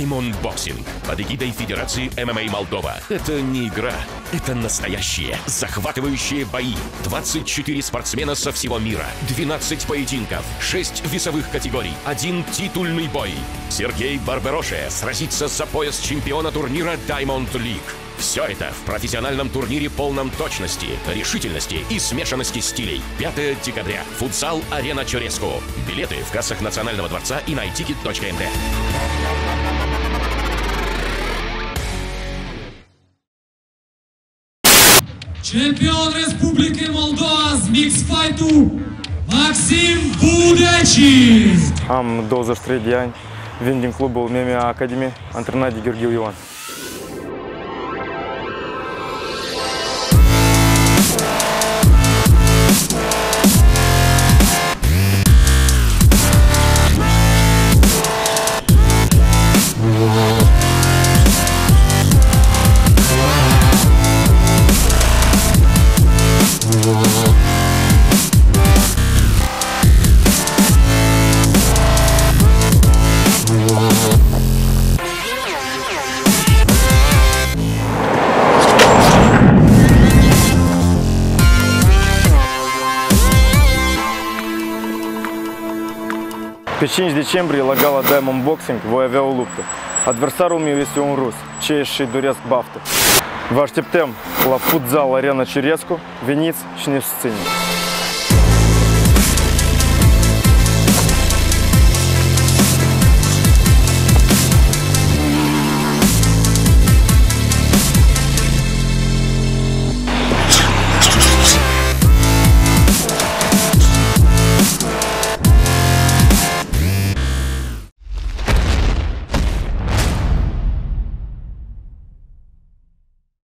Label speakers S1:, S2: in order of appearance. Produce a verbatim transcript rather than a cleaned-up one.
S1: Diamond Boxing под эгидой Федерации эм эм а Молдова. Это не игра, это настоящие захватывающие бои. двадцать четыре спортсмена со всего мира, двенадцать поединков, шесть весовых категорий, один титульный бой. Сергей Барбароше сразится за пояс чемпиона турнира Diamond League. Все это в профессиональном турнире полном точности, решительности и смешанности стилей. пятого декабря. Футзал-арена Чуреску. Билеты в кассах Национального дворца и на iticket точка эм тэ.
S2: Чемпион Республики Молдова с микс-файту Максим Будечи.
S3: Am douăzeci și trei de ani, vin din clubul M M A Academy, antrenat de Gheorghiu Ioan. Pe cinci decembrie, la gala Diamond Boxing, voi avea o luptă. Adversarul meu este un rus, ce își doresc baftă. Vă așteptăm la Futsal Arena Cirescu, veniți și ne susțineți!